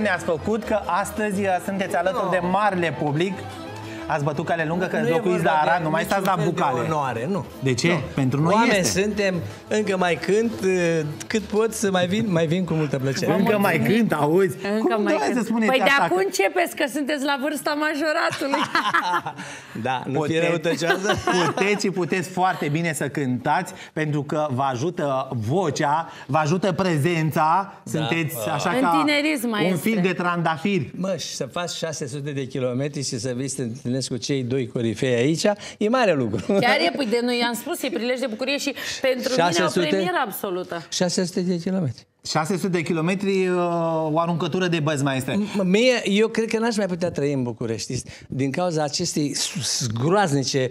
ne-ați făcut că astăzi sunteți alături de marele public. Ați bătut cale lungă că locuiți la Arad, nu mai stați la Bucale. Onoare, nu. De ce? Nu. Pentru noi oameni este. suntem, încă mai cânt, cât pot să mai vin cu multă plăcere. Încă mai cânt, auzi? Încă mai cânt. Să spuneți păi de așa acum începeți, că sunteți la vârsta majoratului. Da, nu fie răutăcioasă. Puteți foarte bine să cântați, pentru că vă ajută vocea, vă ajută prezența, sunteți așa ca un fil de trandafiri. Mă, și să faci 600 de kilometri și să vii să te întâlnești cu cei doi corifei aici, e mare lucru. Chiar e, păi de noi i-am spus, e prilej de bucurie și pentru mine o premieră absolută. 600 de kilometri. 600 de kilometri, o aruncătură de băzi, maestre. Eu cred că n-aș mai putea trăi în București. Din cauza acestei groaznice...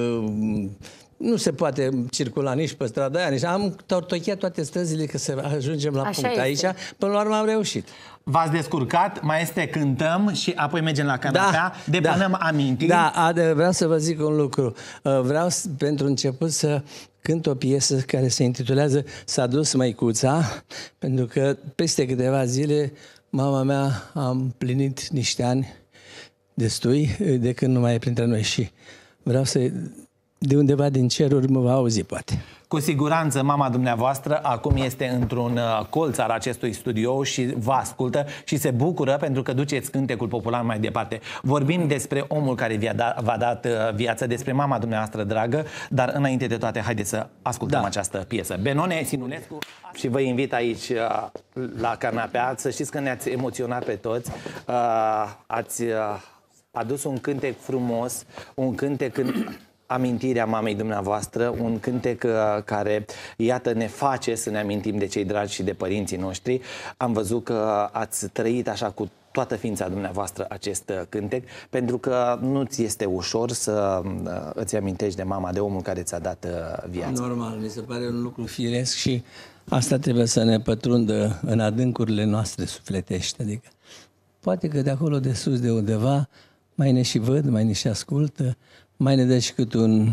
nu se poate circula nici pe strada aia, nici... Am tortocheat toate străzile că să ajungem la punct aici. Până la urmă am reușit. V-ați descurcat, maestre, cântăm și apoi mergem la canapea, depunem amintiri. Da, vreau să vă zic un lucru. Vreau pentru început să cânt o piesă care se intitulează S-a dus măicuța, pentru că peste câteva zile mama mea a împlinit niște ani destui de când nu mai e printre noi și vreau să... de undeva din ceruri mă va auzi, poate. Cu siguranță mama dumneavoastră acum este într-un colț al acestui studio și vă ascultă și se bucură pentru că duceți cântecul popular mai departe. Vorbim despre omul care v-a dat viață, despre mama dumneavoastră dragă, dar înainte de toate, haideți să ascultăm această piesă. Benone Sinulescu, și vă invit aici la canapea. Să știți că ne-ați emoționat pe toți. Ați adus un cântec frumos, un cântec amintirea mamei dumneavoastră, un cântec care, iată, ne face să ne amintim de cei dragi și de părinții noștri. Am văzut că ați trăit așa cu toată ființa dumneavoastră acest cântec, pentru că nu ți este ușor să îți amintești de mama, de omul care ți-a dat viața. Normal, mi se pare un lucru firesc și asta trebuie să ne pătrundă în adâncurile noastre sufletești. Adică, poate că de acolo de sus, de undeva, mai ne și văd, mai ne și ascultă, mai ne dă și cât un...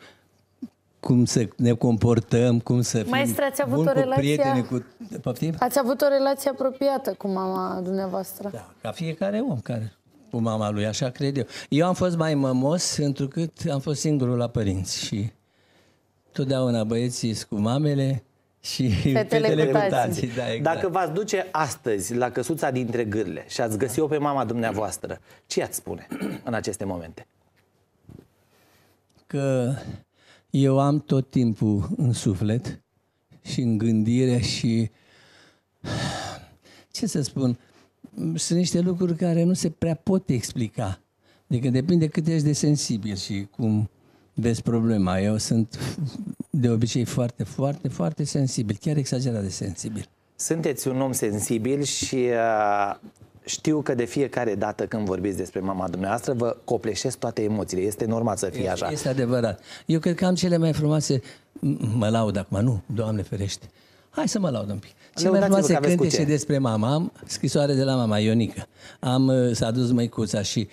cum să ne comportăm, cum să fim buni cu prieteni, cu... Poftim? Ați avut o relație apropiată cu mama dumneavoastră? Da, ca fiecare om care cu mama lui, așa cred eu. Eu am fost mai mămos, întrucât am fost singurul la părinți și totdeauna băieții cu mamele și fetele cu tații. Da, exact. Dacă v-ați duce astăzi la căsuța dintre Gârle și ați găsi-o pe mama dumneavoastră, ce ați spune în aceste momente? Că eu am tot timpul în suflet și în gândire și, ce să spun, sunt niște lucruri care nu se prea pot explica. Adică depinde cât ești de sensibil și cum vezi problema. Eu sunt de obicei foarte, foarte, foarte sensibil, chiar exagerat de sensibil. Sunteți un om sensibil și știu că de fiecare dată când vorbiți despre mama dumneavoastră vă copleșesc toate emoțiile. Este normal să fie așa. Este adevărat. Eu cred că am cele mai frumoase... Mă laud acum, nu, Doamne ferește. Hai să mă laud un pic. Cele mai frumoase cântece despre mama. Am scrisoare de la mama Ionica. S-a dus măicuța și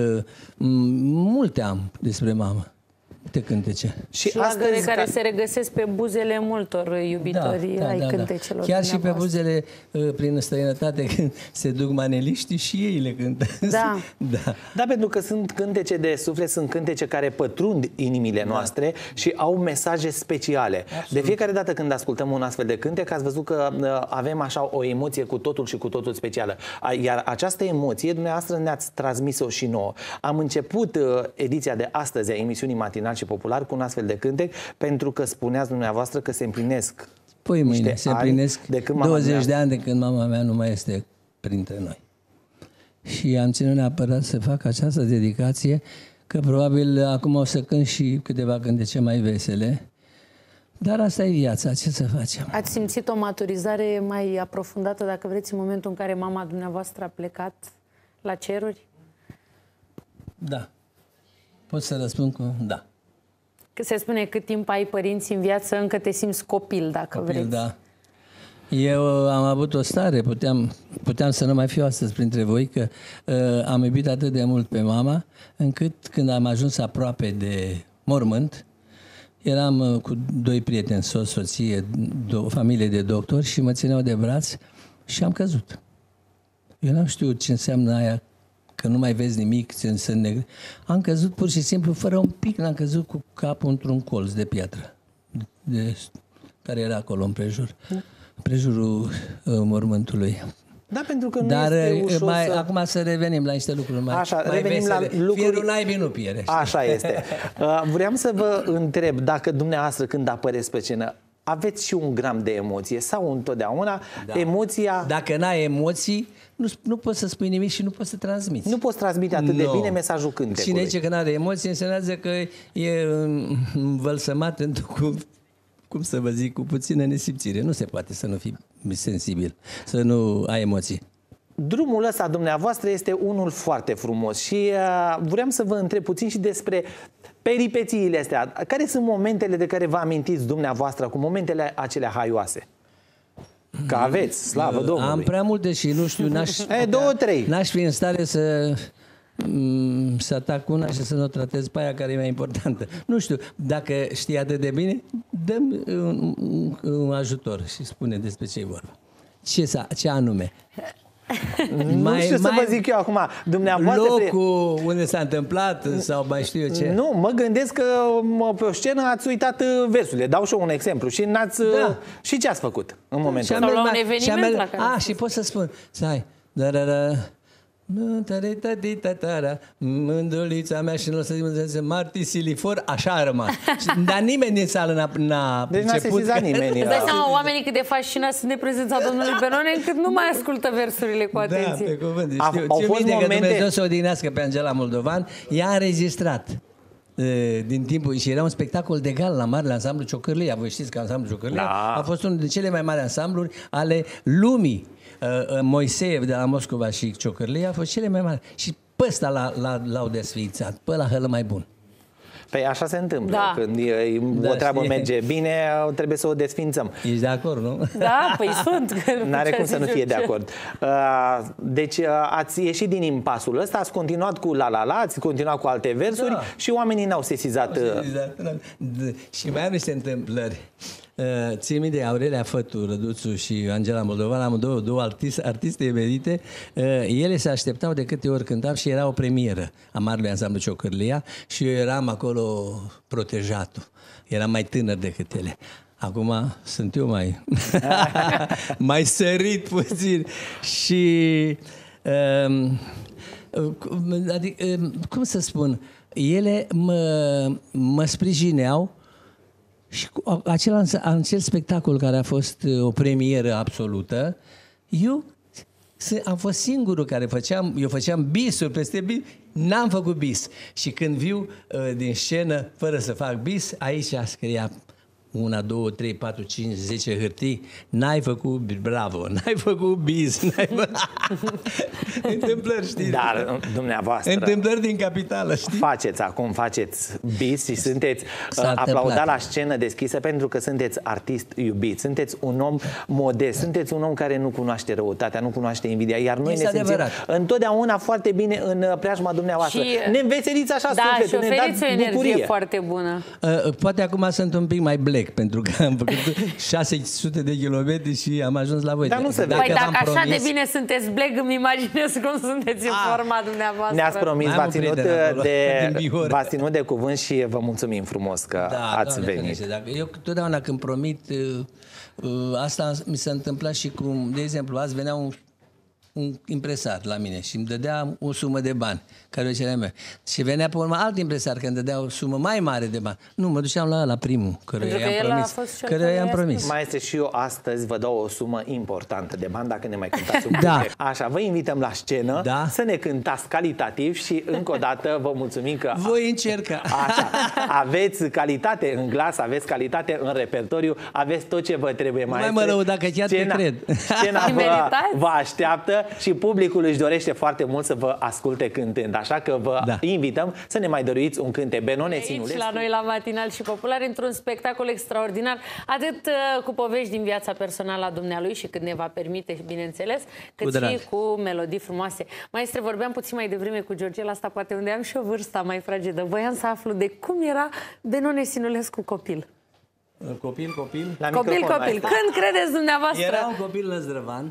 multe am despre mama. Multe cântece. Și șlagăre care se regăsesc pe buzele multor iubitori ai cântecelor. Chiar și pe buzele prin străinătate, când se duc maneliștii și ei le cântă. Da. Da, pentru că sunt cântece de suflet, sunt cântece care pătrund inimile noastre și au mesaje speciale. Absolut. De fiecare dată când ascultăm un astfel de cântec, ați văzut că avem așa o emoție cu totul și cu totul specială. Iar această emoție, dumneavoastră ne-ați transmis-o și nouă. Am început ediția de astăzi a emisiunii Matinal și Popular cu un astfel de cântec, pentru că spuneați dumneavoastră că se împlinesc mâine se împlinesc 20 de ani de când mama mea nu mai este printre noi. Și am ținut neapărat să fac această dedicație, că probabil acum o să cânt și câteva cântece mai vesele, dar asta e viața, ce să facem? Ați simțit o maturizare mai aprofundată, dacă vreți, în momentul în care mama dumneavoastră a plecat la ceruri? Da. Pot să răspund cu da. Că se spune cât timp ai părinți în viață, încă te simți copil, dacă vreți. Da. Eu am avut o stare, puteam să nu mai fiu astăzi printre voi, că am iubit atât de mult pe mama, încât când am ajuns aproape de mormânt, eram cu doi prieteni, soț, soție, o familie de doctori și mă țineau de braț și am căzut. Eu n-am știut ce înseamnă aia, că nu mai vezi nimic, am căzut pur și simplu, fără un pic, n-am căzut cu capul într-un colț de piatră, care era acolo împrejurul mormântului. Da, pentru că nu Dar este ușor acum să revenim la niște lucruri mai revenim vesele. la lucruri... Fierul naibii nu pierde. Așa este. Vreau să vă întreb dacă dumneavoastră, când apăreți pe scenă, aveți și un gram de emoție sau întotdeauna emoția... Dacă n-ai emoții, nu poți să spui nimic și nu poți să transmiți. Nu poți transmite atât de bine mesajul cântecului. Cine zice că n-are emoții înseamnă că e învălsămat cum să vă zic, cu puțină nesimțire. Nu se poate să nu fii sensibil, să nu ai emoții. Drumul ăsta dumneavoastră este unul foarte frumos și vreau să vă întreb puțin și despre peripețiile astea. Care sunt momentele de care vă amintiți dumneavoastră, cu momentele acelea haioase? Că aveți, slavă Domnului. Am prea multe și nu știu, n-aș fi în stare să atac una și să nu o tratez pe aia care e mai importantă. Nu știu, dacă știi atât de bine, dă-mi un ajutor și spune despre ce e vorba. Ce anume? Nu știu să vă zic eu acum. Locul unde s-a întâmplat sau mai știu eu ce. Nu, mă gândesc că pe o scenă ați uitat versurile. Dau și eu un exemplu. Și și ce ați făcut în momentul ăsta? Sau la un eveniment la care și pot să spun. Stai. Mândulița mea și nu o să zic Marti Silifor, așa a rămas. Dar nimeni din sală n-a deci n-a sesizat nimeni. Îți dai seama, oamenii cât de fascinați sunt de prezența domnului Benone, încât nu mai ascultă versurile cu atenție. Da, pe cuvânt. Au fost momente... că Dumnezeu să o odihnească pe Angela Moldovan, ea a înregistrat din timpul, și era un spectacol de gal la Marele Ansamblu Ciocârlia. Voi știți că Ansamblu Ciocârlia a fost unul dintre cele mai mari ansambluri ale lumii. Moiseev de la Moscova și Ciocârlia a fost cele mai mari. Și pe ăsta l-au desființat, pe ăla hălă mai bun. Păi așa se întâmplă. Când o treabă merge bine, trebuie să o desfințăm. Ești de acord, nu? Da, păi sunt. N-are cum să nu fie de acord. Deci ați ieșit din impasul ăsta, ați continuat cu La La La, ați continuat cu alte versuri și oamenii n-au sesizat. Și mai am niște întâmplări. Țin minte de Aurelia Fătu, Răduțu și Angela Moldovan, am două artiste emerite. Ele se așteptau de câte ori cântam și era o premieră a Marelui Ansamblu Ciocârlia și eu eram acolo protejatul. Eram mai tânăr decât ele. Acum sunt eu mai sărit puțin și adică, cum să spun, ele mă sprijineau. Și cu acel spectacol care a fost o premieră absolută, eu am fost singurul care făceam bisuri peste bis, n-am făcut bis. Și când viu din scenă, fără să fac bis, aici scria 1, 2, 3, 4, 5, 10 hârtii, n-ai făcut bravo, n-ai făcut bis, n-ai întâmplări, știi? Dar dumneavoastră întâmplări din capitală, știi? Faceți bis și sunteți aplaudat la scenă deschisă pentru că sunteți artist iubit, sunteți un om modest, sunteți un om care nu cunoaște răutatea, nu cunoaște invidia, iar noi ne simțim întotdeauna foarte bine în preajma dumneavoastră. Și ne înveseliți așa sufletul, ne dați bucurie. O energie foarte bună. Poate acum sunt un pic mai black, pentru că am făcut 600 de kilometri și am ajuns la voi. Dar nu se vede. Păi dacă așa de bine sunteți black, îmi imaginez cum sunteți în forma dumneavoastră. Ne-ați promis, v-ați ținut de cuvânt și vă mulțumim frumos că ați venit. Eu totdeauna când promit, asta mi s-a întâmplat și cu, de exemplu, azi venea un impresar la mine și îmi dădea o sumă de bani care o ceream eu. Și venea pe urmă alt impresar care îmi dădea o sumă mai mare de bani. Nu, mă duceam la primul, căruia i-am promis. Maestre, și eu astăzi vă dau o sumă importantă de bani dacă ne mai cântați un pic. Așa, vă invităm la scenă să ne cântați calitativ și încă o dată vă mulțumim că voi încerca. Așa, aveți calitate în glas, aveți calitate în repertoriu, aveți tot ce vă trebuie, maestre. Nu mai mă rău dacă chiar te cred. Scena vă așteaptă și publicul își dorește foarte mult să vă asculte cântând. Așa că vă invităm să ne mai dăruiți un cântec. Benone Sinulescu. Aici la noi la Matinal și Popular, într-un spectacol extraordinar, atât cu povești din viața personală a dumnealui și când ne va permite, bineînțeles, cât și cu melodii frumoase. Maestre, vorbeam puțin mai devreme cu Georgela, asta poate unde am și o vârstă mai fragedă. Voiam să aflu de cum era Benone Sinulescu copil. Copil? Copil. Când credeți dumneavoastră? Era un copil năzdrăvan,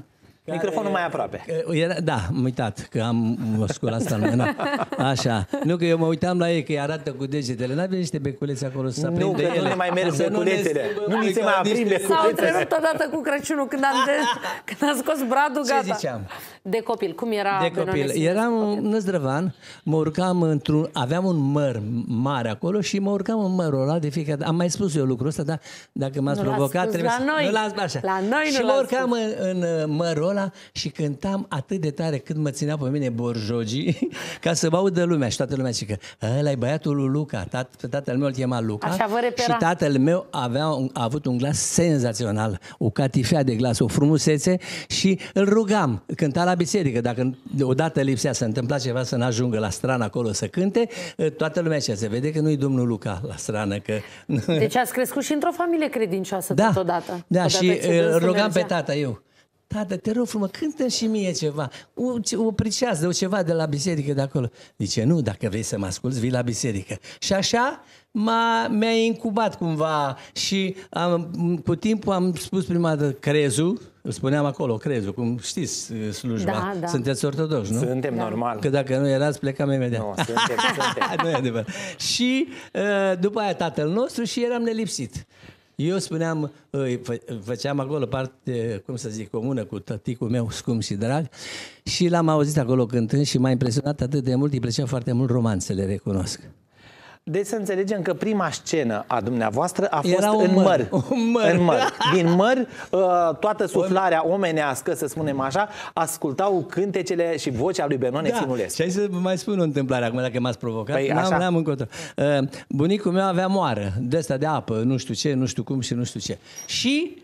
Microfonul mai aproape. Da, am uitat că am o scoală asta. Așa. Nu că eu mă uitam la ei că îi arată cu degetele. N-avea niște beculețe acolo să aprinde ele. Nu, că nu ne mai merg beculețele. Nu ni se mai aprind beculețele. S-au întrerupt odată cu Crăciunul când am scos bradul, gata. Ce ziceam? De copil, cum era? De copil. Eram năzdrăvan, mă urcam aveam un măr mare acolo și mă urcam în mărul ăla de fiecare dată. Am mai spus eu lucrul ăsta, dar dacă m-ați provocat, trebuie să... Nu l-ați așa. La noi și mă urcam în mărul ăla și cântam atât de tare cât mă ținea pe mine borjogii ca să mă audă lumea și toată lumea zice că ăla e băiatul lui Luca. Tatăl meu îl chema Luca. Așa vă repera. Și tatăl meu a avut un glas senzațional, o catifea de glas, o frumusețe și îl rugam, cânta la biserică, dacă odată lipsea, se întâmpla ceva să n-ajungă la strană acolo să cânte, toată lumea zicea, se vede că nu-i domnul Luca la strană. Că... Deci ați crescut și într-o familie credincioasă totodată. Da, și îl rugam pe tata eu. Tată, te rog frumos, cântă și mie ceva, o pricează, ceva de la biserică de acolo. Zice, nu, dacă vrei să mă asculți, vii la biserică. Și așa mi-a incubat cumva și cu timpul am spus prima dată Crezul, îl spuneam acolo, Crezul, cum știți slujba. Da. Sunteți ortodoxi, nu? Suntem, normal. Că dacă nu erați, plecam imediat. Nu, suntem. Nu e adevărat. Și după aia Tatăl nostru și eram nelipsit. Eu spuneam, făceam acolo parte, cum să zic, comună cu tăticul meu scump și drag și l-am auzit acolo cântând și m-a impresionat atât de mult, îi plăcea foarte mult romanțele, recunosc. Deci să înțelegem că prima scenă a dumneavoastră a fost Era în măr. În măr. Din măr, toată suflarea omenească, să spunem așa, ascultau cântecele și vocea lui Benone Sinulescu. Și hai să mai spun o întâmplare acum, dacă m-ați provocat. Păi, n-am încotro. Bunicul meu avea moară de asta de apă, nu știu ce, nu știu cum și nu știu ce. Și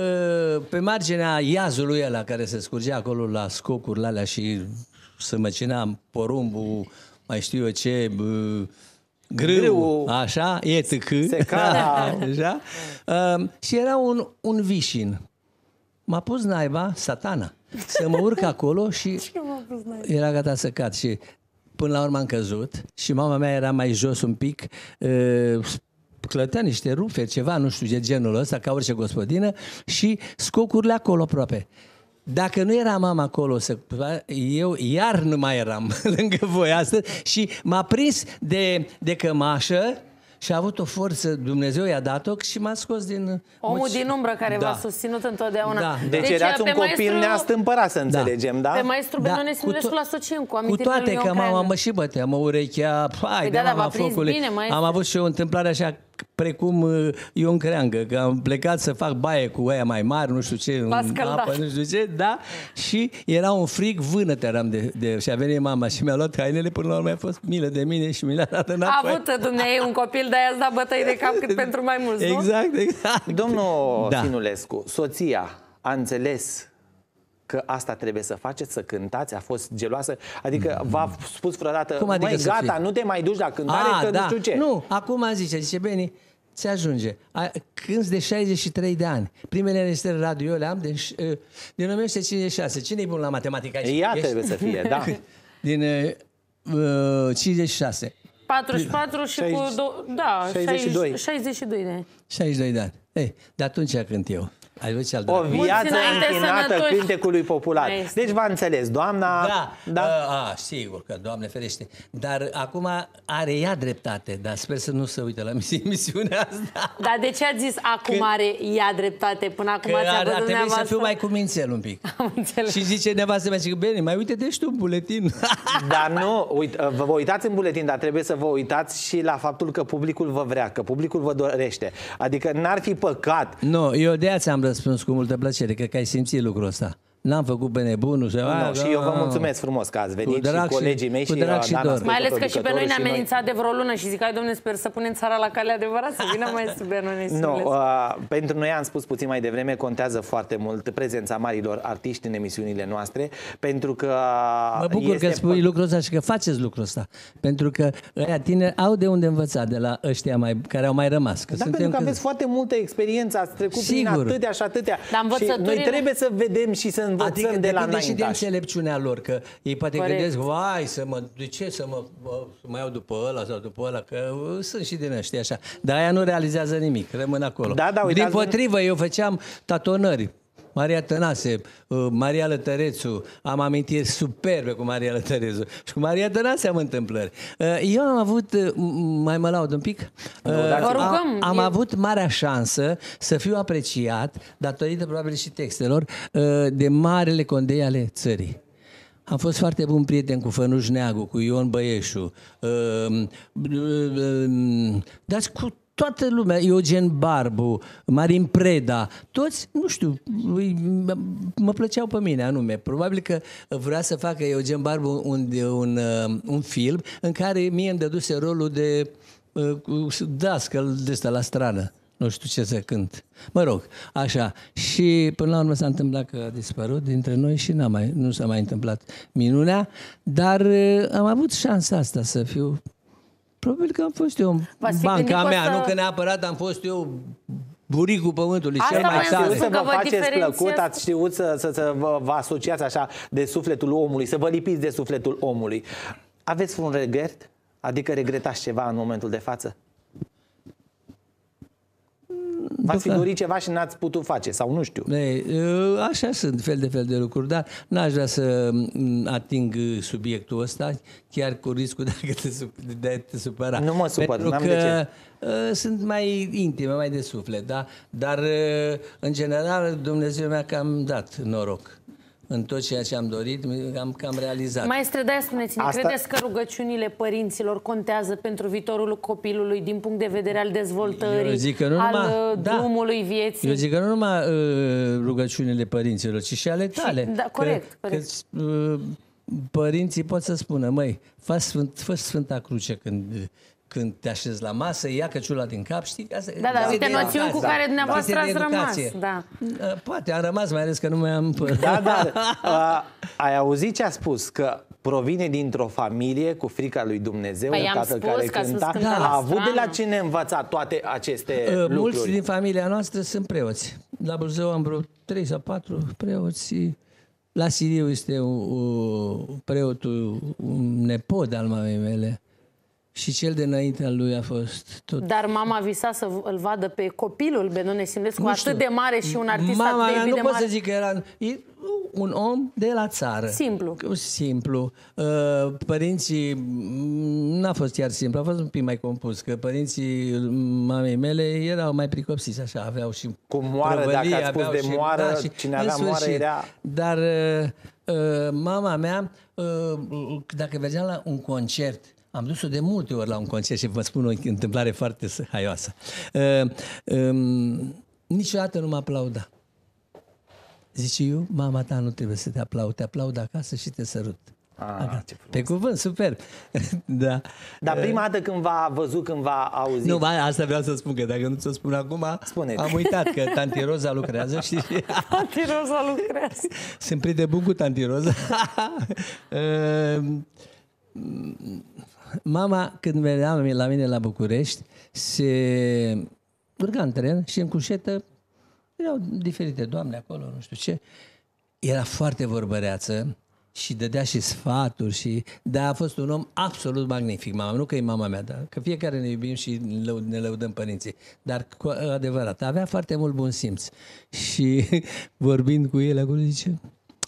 pe marginea iazului ăla care se scurgea acolo la scocurile alea și să măcinea porumbul, mai știu eu ce... Grâu, așa, așa. Și era un vișin. M-a pus naiba, satana, să mă urc acolo și era gata să cad. Și până la urmă am căzut și mama mea era mai jos un pic, clătea niște rufe, ceva, nu știu, de genul ăsta, ca orice gospodină, și scocurile acolo aproape. Dacă nu era mama acolo, eu iar nu mai eram lângă voi astăzi și m-a prins de cămașă și a avut o forță, Dumnezeu i-a dat-o și m-a scos din... Omul din umbră care v-a susținut întotdeauna. Da. Deci erați un copil neastâmpărat, să înțelegem, da? Pe maestru Benone Sinulescu l asociem cu amintirile lui Ion Cu toate că mama mă și bătea, mă urechea, hai, de mama focului. Am avut și o întâmplare așa precum Ion Creangă, că am plecat să fac baie cu aia mai mari, nu știu ce, în apă, nu știu ce, da, și era un frig, vânăt eram și a venit mama și mi-a luat hainele, până la urmă a fost milă de mine și mi le-a dat înapoi. A avut dumneavoastră un copil, de-aia ați dat bătăi de cap cât pentru mai mulți, nu? Exact. Domnul Sinulescu, soția a înțeles că asta trebuie să faceți, să cântați, a fost geloasă? Adică v-a spus vreodată, măi, gata, nu te mai duci la cântare, că nu știu ce. Nu, acum zice, Beni, ți ajunge. Cânti de 63 de ani. Primele înregistrări radio eu le am din 1956. Cine e bun la matematică aici? Ea trebuie să fie, da. Din 56. 44 și cu... 62. 62 de ani. 62 de ani. Ei, de atunci cânt eu. O viață închinată cântecului popular. Deci v-a înțeles, doamna... Sigur că, Doamne ferește. Dar acum are ea dreptate, dar sper să nu se uite la misiunea asta. Dar de ce ați zis acum are ea dreptate? Până acum ați avut dumneavoastră... Trebuie să fiu mai cumințel un pic. Am înțeles. Și zice nevastă mea, zic, bine, mai uite-te și tu în buletin. Dar nu, vă uitați în buletin, dar trebuie să vă uitați și la faptul că publicul vă vrea, că publicul vă dorește. Adică n-ar fi păcat. Nu, eu de aia ți-am răspuns cu multă plăcere, cred că ai simțit lucrul ăsta. N-am făcut pe nebunul. Și eu vă mulțumesc frumos că ați venit și colegii mei și Dana. Mai ales că și pe noi ne-a amenințat de vreo lună și zic, hai dom'le, sper să punem țara la cale adevărat, să vină maestru Benone Sinulescu. Pentru noi, am spus puțin mai devreme, contează foarte mult prezența marilor artiști în emisiunile noastre, pentru că... Mă bucur că spui lucrul ăsta și că faceți lucrul ăsta, pentru că ăia tineri au de unde învăța de la ăștia care au mai rămas. Da, pentru că aveți foarte multă experiență, ați trecut prin atâtea și atătea. Și noi trebuie să vedem și să învățăm de la înaintași. Și de înțelepciunea lor, că ei poate gândesc, vai, de ce să mă iau după ăla sau după ăla, că sunt și din ăștia așa. Dar aia nu realizează nimic, rămân acolo. Din potrivă, eu făceam tatonări Maria Tănase, Maria Lătărețu, am amintiri superbe cu Maria Lătărețu și cu Maria Tănase am întâmplări. Eu am avut, mai mă laud un pic, am avut marea șansă să fiu apreciat, datorită probabil și textelor, de marele condei ale țării. Am fost foarte bun prieten cu Fănuș Neagu, cu Ion Băieșu, dar cu toată lumea, Eugen Barbu, Marin Preda, toți, nu știu, mă plăceau pe mine anume. Probabil că vrea să facă Eugen Barbu un film în care mie îmi dăduse rolul de dascăl de ăsta la stradă. Nu știu ce să cânt. Mă rog, așa. Și până la urmă s-a întâmplat că a dispărut dintre noi și nu s-a mai întâmplat minunea, dar am avut șansa asta să fiu... Probabil că am fost eu banca mea, nu că neapărat am fost eu buricul pământului, cel mai tare. Să vă faceți plăcut, ați știut să vă asociați așa de sufletul omului, să vă lipiți de sufletul omului. Aveți un regret? Adică regretați ceva în momentul de față? V-ați fi dorit ceva și n-ați putut face, sau nu știu. Așa sunt fel de lucruri, dar n-aș vrea să ating subiectul ăsta, chiar cu riscul de a te supăra. Nu mă supăr, pentru că sunt mai intime, mai de suflet, da? Dar în general Dumnezeu mi-a cam dat noroc. În tot ceea ce am dorit, am cam realizat. Maestre, de-aia spuneți-ne, credeți că rugăciunile părinților contează pentru viitorul copilului din punct de vedere al dezvoltării, al drumului vieții? Eu zic că nu numai rugăciunile părinților, ci și ale tale. Da, corect. Că părinții pot să spună, măi, fă Sfânta Cruce când te așezi la masă, ia căciula din cap, știi? Da, uite noțiuni cu care dumneavoastră ați rămas. Da. Poate am rămas, mai ales că nu mai am... Ai auzit ce a spus? Că provine dintr-o familie cu frica lui Dumnezeu, tatăl care cânta. A avut de la cine învăța toate aceste lucruri? Mulți din familia noastră sunt preoți. La Buzău am vreo 3 sau 4 preoți. La Siriu este preotul, un nepot al mamei mele. Și cel de înaintea lui a fost tot... Dar mama visa să îl vadă pe copilul Benone Simlescu atât de mare și un artist atât de iubit de mare. Mama nu pot să zic că era un om de la țară. Simplu. Părinții, n-a fost chiar simplu, a fost un pic mai compus, că părinții mamei mele erau mai pricopsiți, așa, aveau și cu moară, dacă ați spus de moară, cine avea moară era... Dar mama mea, dacă mergeam la un concert, am dus-o de multe ori la un concert și vă spun o întâmplare foarte haioasă. Niciodată nu mă aplauda. Zice, eu, mama ta nu trebuie să te aplaud acasă și te sărut. Pe cuvânt, super. Da. Dar prima dată când v-a văzut, când v-a auzit... Nu, asta vreau să spun, că dacă nu ți-o spun acum, am uitat că tanti Roza lucrează, știi? Tanti Roza lucrează. Sunt prieten de bun cu tanti Roza. Mama, când venea la mine la București, se urca în tren și în cușetă erau diferite doamne acolo, nu știu ce. Era foarte vorbăreață și dădea și sfaturi. Dar a fost un om absolut magnific, mama. Nu că e mama mea, dar că fiecare ne iubim și ne lăudăm părinții. Dar cu adevărat, avea foarte mult bun simț. Și vorbind cu el acolo, zice,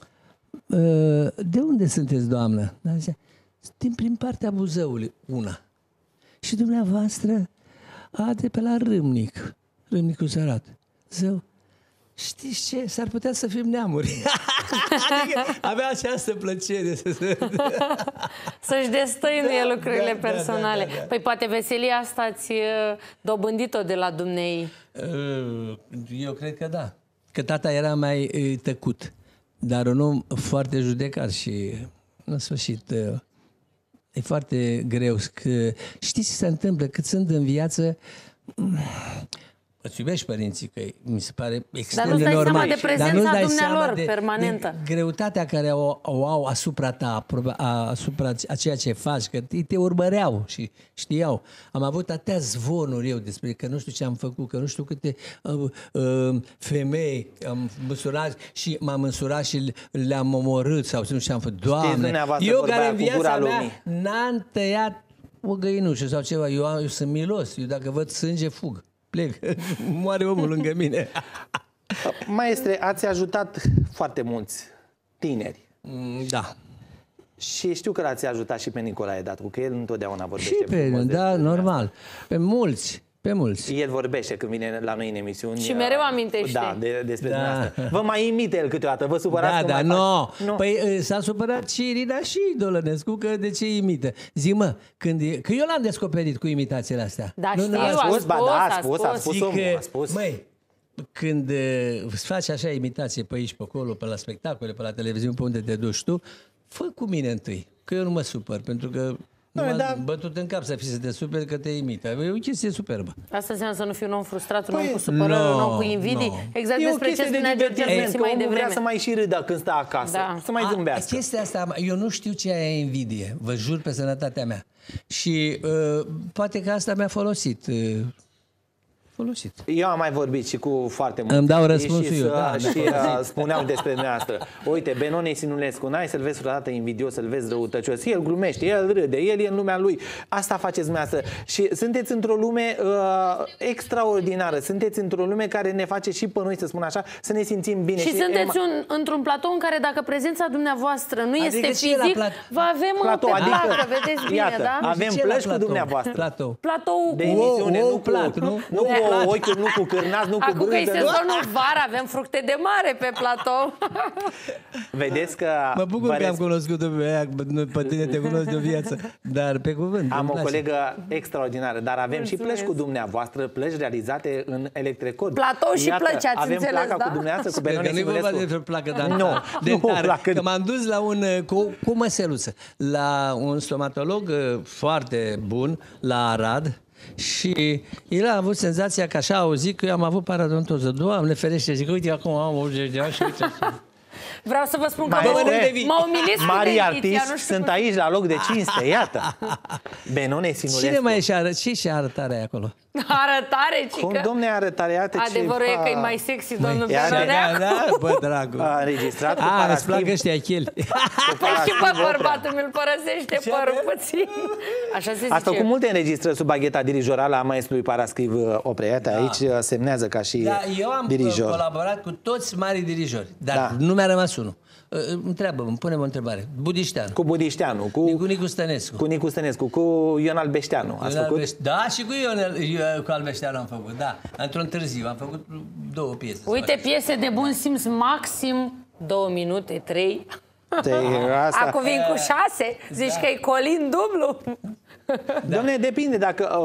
de unde sunteți, doamnă? Dar zicea, prin partea Buzăului, una. Și dumneavoastră, de pe la Râmnic, Râmnicul Sărat. Zău, știți ce? S-ar putea să fim neamuri. Adică avea această plăcere să-și destăinuie lucrurile personale. Da. Păi poate veselia asta ați dobândit-o de la dumnei. Eu cred că da. Că tata era mai tăcut, dar un om foarte judecat și în sfârșit... E foarte greu. Că știți ce se întâmplă? Cât sunt în viață, îți iubești părinții, că mi se pare extrem de normal. Dar nu-ți dai seama de permanentă. De greutatea care o au asupra ta, asupra a ceea ce faci, că te urmăreau și știau. Am avut atâtea zvonuri eu despre că nu știu ce am făcut, că nu știu câte femei am măsurat și m-am măsurat și le-am omorât sau nu știu ce am făcut. Doamne, eu care în viața mea n-am tăiat o găinușă sau ceva, eu sunt milos, eu dacă văd sânge fug. Plec, moare omul lângă mine. Maestre, ați ajutat foarte mulți tineri. Da. Și știu că l-ați ajutat și pe Nicolae Datcu, că el întotdeauna vorbește. Și pe el, da, normal. Pe mulți. El vorbește când vine la noi în emisiuni. Și mereu amintește. Da, despre dumneavoastră. Vă mai imite el câteodată, vă supărați că nu. Păi s-a supărat și Irina și Dolănescu că de ce imită. Zi, mă, că eu l-am descoperit cu imitațiile astea. Da, știu, a spus. Măi, când îți faci așa imitație pe aici, pe acolo, pe la spectacole, pe la televiziune, pe unde te duci tu, fă cu mine întâi, că eu nu mă supăr, pentru că bătut în cap să fii să te superi că te imită. E o chestie superbă. Asta înseamnă să nu fii un om frustrat, un om cu supărări, un om cu invidii. Exact despre ce spunea George Armescu mai devreme. Vrea să mai și râdă când stă acasă, să mai zâmbească. Chestia asta, eu nu știu ce e invidie, vă jur pe sănătatea mea. Și poate că asta mi-a folosit. Eu am mai vorbit și cu foarte mulți. Îmi dau răspunsul eu. Și spuneau despre dumneavoastră. Uite, Benone Sinulescu, n-ai să-l vezi vreodată invidios, să-l vezi răutăcios. El glumește, el râde, el e în lumea lui. Asta faceți dumneavoastră. Și sunteți într-o lume extraordinară. Sunteți într-o lume care ne face și pe noi, să spun așa, să ne simțim bine. Și sunteți într-un platou în care dacă prezența dumneavoastră nu este fizic, vă avem pe placă, vedeți bine, da? Avem plăci cu dumneavoastră. Platou de emisiune, nu cu ochiuri, nu cu cârnați, nu cu brânză. Acum că e sezonul vară, avem fructe de mare pe platou. Vedeți că... Mă bucur că am cunoscut-o pe tine, te cunosc de viață, dar pe cuvânt. Am o colegă extraordinară, dar avem și plăci cu dumneavoastră, plăci realizate în Electrecod. Platou și plăci, ați înțeles, da? Avem placa cu dumneavoastră, cu Benone Sinulescu. Nu e vorba de placă dentară, că m-am dus la cu măseluță, la un stomatolog foarte bun, la Arad, și el a avut senzația că așa a auzit că eu am avut paradontoză. Doamne ferește, zic, uite, acum am 80 de ani și uite. Vreau să vă spun că mă umiliți cu mari artiști sunt aici la loc de cinste, iată. Benone Sinulescu. Cine mai și arătarea acolo? Arătare, cică? Cum, domne, arătare, iată. Adevărul e că e mai sexy, domnul Benonea. Da, bă, dragul. A înregistrat cu Paraschiv. Îți plac ăștia acheli. Păi și pe bărbatul mi-l părăsește părul puțin. Așa se zice. Asta cu multe înregistrări sub bagheta dirijorală a maestrului Paraschiv Oprea. Iată, aici semnează ca și eu am colaborat cu toți mari dirijori, dar nu mi-a rămas unul. Întreabă-mă, pune-mă o întrebare. Budișteanu. Cu Budișteanu. Cu Nicu Stănescu. Cu Nicu Stănescu. Cu Ion Albeșteanu. Da, și cu Albeșteanu am făcut, da. Într-un târziu am făcut 2 piese. Uite, piese de bun simț, maxim 2 minute, 3. Acum vin cu 6. Zici că e colin dublu. Dom'le, depinde dacă...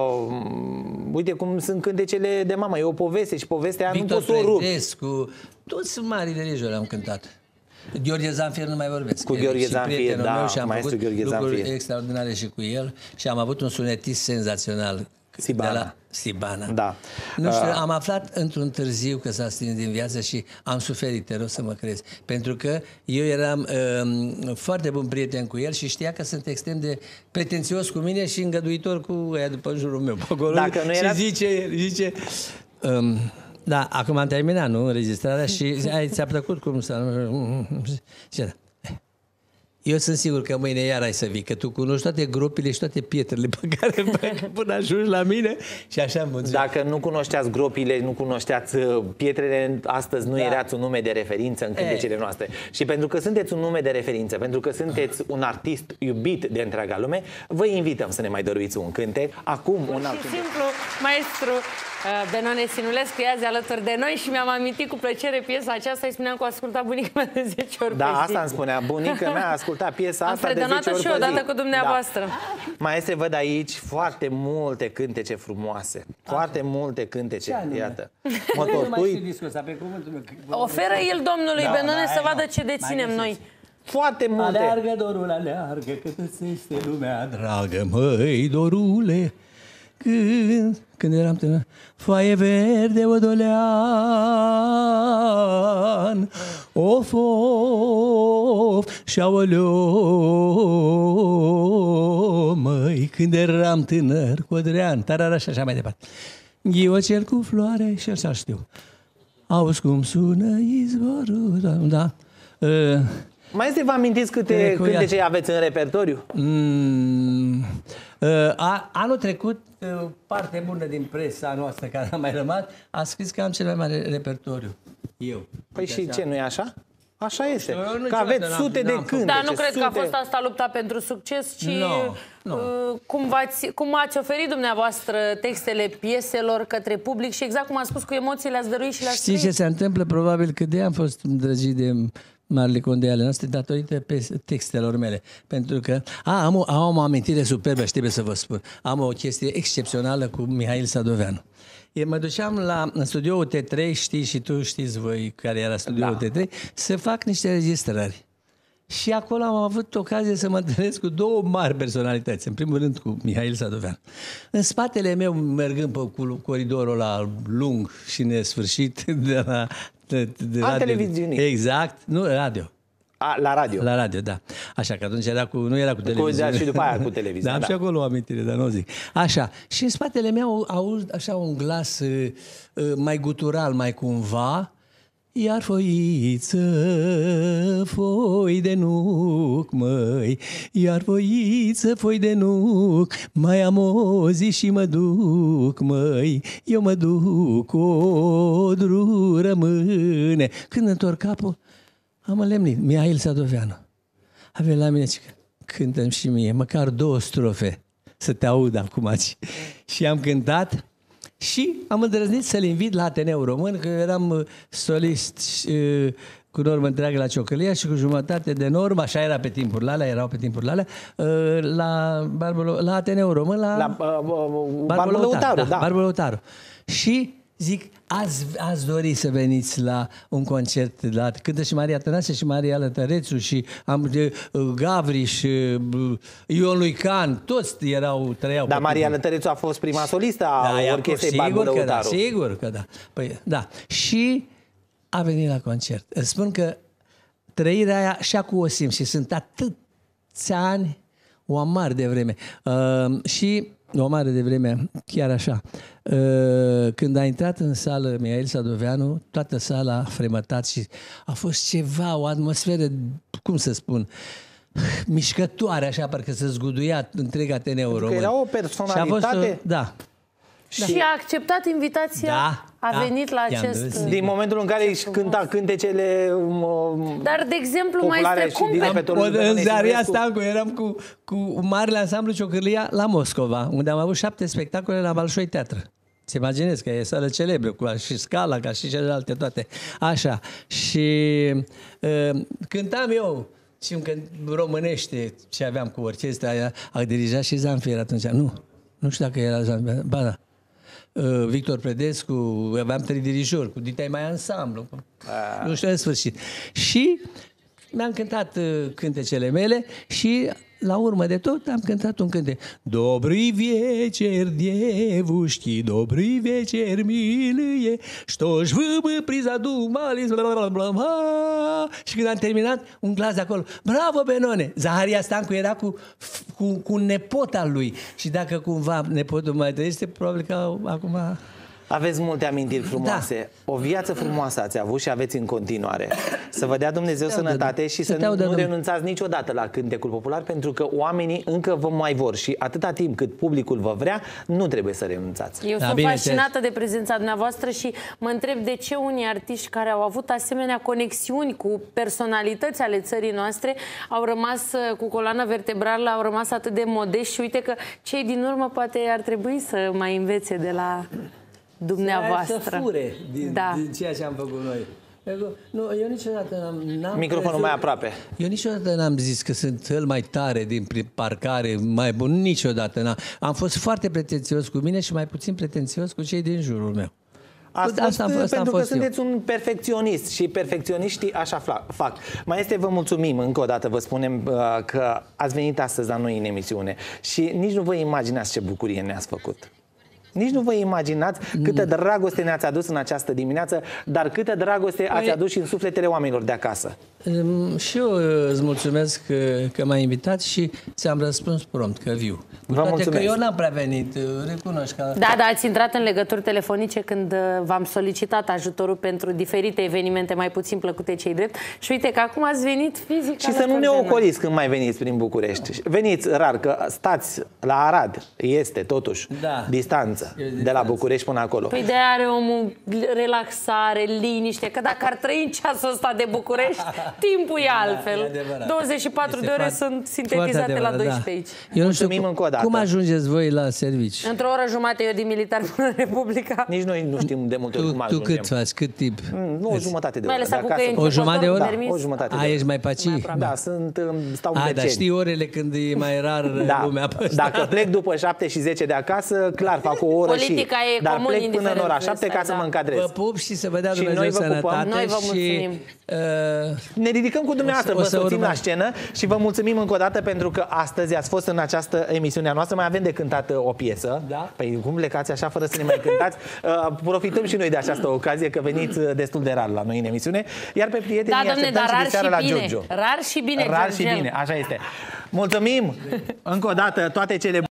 uite cum sunt cântecele de mamă. E o poveste și povestea nu pot să o rup. Toți mari dirijori am cântat. Gheorghe Zanfir nu mai vorbesc. Cu Gheorghe Zanfir, da, și am făcut lucruri extraordinare și cu el și am avut un sunetist senzațional. Sibana. Da. Nu știu, am aflat într-un târziu că s-a stins din viață și am suferit, te rog să mă crezi. Pentru că eu eram foarte bun prieten cu el și știa că sunt extrem de pretențios cu mine și îngăduitor cu ea după jurul meu. Dacă nu era... Și zice da, acum am terminat, nu, înregistrarea și ți-a plăcut cum să... Eu sunt sigur că mâine iar ai să vii, că tu cunoști toate gropile și toate pietrele pe care până ajungi la mine și așa am văzut. Dacă nu cunoșteați gropile, nu cunoșteați pietrele, astăzi nu erați un nume de referință în cântecele noastre. Și pentru că sunteți un nume de referință, pentru că sunteți un artist iubit de întreaga lume, vă invităm să ne mai dăruiți un cântec. Acum un alt cântec. Simplu, maestru Benone Sinulescu e azi alături de noi și mi-am amintit cu plăcere piesa aceasta. Îi spuneam că o asculta bunica mea de 10 ori pe zi. Asta îmi spunea. Bunica mea a ascultat piesa asta de 10 ori pe zi. Am predonat-o și odată cu dumneavoastră. Da. Maestre, văd aici foarte multe cântece frumoase. Foarte multe cântece. Iată. Mă tortui. Oferă el domnului Benone să vadă ce deținem noi. Foarte multe. Aleargă, dorule, aleargă, că îți este lumea dragă, măi, dorule. Când eram tânăr, foaie verde odolean, of, și aoleu, măi, când eram tânăr, codrean, tarara și așa mai departe. Eu cel cu floare și așa știu. Auzi cum sună izvorul, da. Maestre, vă amintiți câte cântece aveți în repertoriu? Anul trecut, parte bună din presa noastră care a mai rămas, a scris că am cel mai mare repertoriu. Eu. Păi și ce, nu e așa? Așa este. Eu Că aveți sute de cântece. Dar nu cred că a fost asta lupta pentru succes, ci cum ați oferit dumneavoastră textele pieselor către public și exact cum a spus, cu emoții le-ați dăruit și le-ați scris. Știi ce se întâmplă? Probabil că de am fost îndrăgit de marile conde ale noastre datorită textelor mele. Pentru că am o amintire superbă și trebuie să vă spun. Am o chestie excepțională cu Mihail Sadoveanu. Mă duceam în studioul T3, știi și tu, știți voi care era studioul T3, să fac niște înregistrări. Și acolo am avut ocazie să mă întâlnesc cu două mari personalități. În primul rând cu Mihail Sadoveanu. În spatele meu, mergând pe coridorul ăla lung și nesfârșit de la televiziune. Exact, nu, radio. La radio. La radio, da. Așa că atunci nu era cu televiziune. Și după aia cu televiziune. Da, am și acolo o amintire, dar nu o zic. Așa. Și în spatele meu aud așa un glas mai gutural, mai cumva. Iar foiță, foi de nuc, măi, iar foiță, foi de nuc, mai am o zi și mă duc, măi, eu mă duc, o dru rămâne. Când întorc capul, am înlemnit, Mihail Sadoveanu. A venit la mine și cântăm și mie, măcar 2 strofe, să te aud acum. Și am cântat. Și am îndrăznit să-l invit la Ateneul Român, că eram solist cu normă întreagă la Ciocălia și cu jumătate de normă, așa era pe timpurile alea, erau pe timpurile alea, la Ateneul Român, la Barbu Lăutaru. Da. Barbu Lăutaru. Și zic, ați dori să veniți la un concert, cântă și Maria Tănase și Maria Lătărețu și Gavriș, Ion Luican, toți trăiau. Dar Maria Lătărețu a fost prima solistă a orchestrei Barbu Lăutaru. Sigur că da. Păi, da. Și a venit la concert. Îți spun că trăirea aia și acum o simt și sunt atâția ani, o am mare de vreme. Și o mare de vreme, chiar așa. Când a intrat în sală Mihail Sadoveanu, toată sala a fremătat și a fost ceva, o atmosferă, cum să spun, mișcătoare, așa, parcă se zguduia întreg Ateneul Român. Era o personalitate. Da. Și a acceptat invitația, a venit la acest... Din momentul în care își cânta cântecele Dar, de exemplu, maestre, cum... În Zaria Stancu eram cu marele ansamblu Ciocârlia la Moscova, unde am avut 7 spectacole la Balșoi Teatră. Îți imaginezi că e sală celebră, cu și Scala, ca și celelalte toate. Așa. Și cântam eu și încă românește ce aveam cu orchestra aia, a dirijat și Zanfir atunci. Nu știu dacă era Zanfir. Ba da. Victor Predescu, aveam 3 dirijori, cu Ditai mai ansamblu. Nu știu, în sfârșit. Și mi-am cântat cântecele mele și la urmă de tot am cântat un cântec. Dobrý večer, dievušky, dobrý večer, milie, ștoși vâmă priza dumali, și când am terminat, un glas de acolo, bravo Benone! Zaharia Stancu era cu un nepot al lui și dacă cumva nepotul mai trăiește, probabil că acum... Aveți multe amintiri frumoase. Da. O viață frumoasă ați avut și aveți în continuare. Să vă dea Dumnezeu sănătate și să nu renunțați niciodată la cântecul popular, pentru că oamenii încă vă mai vor și atâta timp cât publicul vă vrea, nu trebuie să renunțați. Eu sunt fascinată de prezența dumneavoastră și mă întreb de ce unii artiști care au avut asemenea conexiuni cu personalități ale țării noastre au rămas cu coloana vertebrală, au rămas atât de modești și uite că cei din urmă poate ar trebui să mai învețe de la... dumneavoastră. Să fure din ceea ce am făcut noi. Eu niciodată n-am microfonul mai aproape. Eu niciodată n-am zis că sunt cel mai tare din parcare, mai bun. Niciodată. Am fost foarte pretențios cu mine și mai puțin pretențios cu cei din jurul meu. Pentru că sunteți un perfecționist și perfecționiștii așa fac. Maestre, vă mulțumim încă o dată, vă spunem că ați venit astăzi la noi în emisiune și nici nu vă imaginați ce bucurie ne-ați făcut. Nici nu vă imaginați câtă dragoste ne-ați adus în această dimineață, dar câtă dragoste ați adus și în sufletele oamenilor de acasă. Și eu îți mulțumesc că m-ai invitat și ți-am răspuns prompt că viu. Toate că eu n-am prea venit, recunosc că... Da, ați intrat în legături telefonice când v-am solicitat ajutorul pentru diferite evenimente mai puțin plăcute cei drept și uite că acum ați venit fizic. Și să nu ne ocoliți când mai veniți prin București. Veniți rar, că stați la Arad, este totuși distanță de la București până acolo. Păi de-aia are omul relaxare, liniște, că dacă ar trăi în ceasul ăsta de București, timpul e altfel. 24 de ore sunt sintetizate la 12 aici. Eu nu știu cum ajungeți voi la servici. Într-o oră jumate eu din militar până în Republica. Nici noi nu știm de multe ori cum ajungem. Tu cât faci? Cât timp? Nu, o jumătate de oră. O jumătate de oră? O jumătate de oră. Ești mai paci? Da, stau în dar știi orele când e mai rar lumea pe ăsta. Dacă plec după 7 și 10 de acasă, clar, fac o oră politica și... Dar plec până în ora 7 ca să mă încadrez. Vă pup și să vă dea Dumnezeu sănătate. Noi vă mulțumim. Ne ridicăm cu dumneavoastră, vă soțim la scenă și vă mulțumim încă o dată pentru că astăzi ați fost în această emisiune a noastră. Mai avem de cântat o piesă. Da? Păi cum plecați așa fără să ne mai cântați? Profităm și noi de această ocazie că veniți destul de rar la noi în emisiune. Iar pe prietenii așteptăm și de seara la Giurgiu. Rar și bine, rar și bine, așa este. Mulțumim încă o dată, toate cele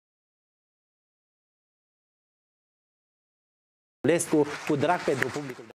cu drag pentru publicul.